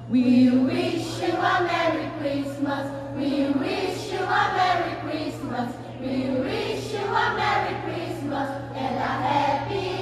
We wish you a Merry Christmas. We wish you a Merry Christmas. We wish you a Merry Christmas and a Happy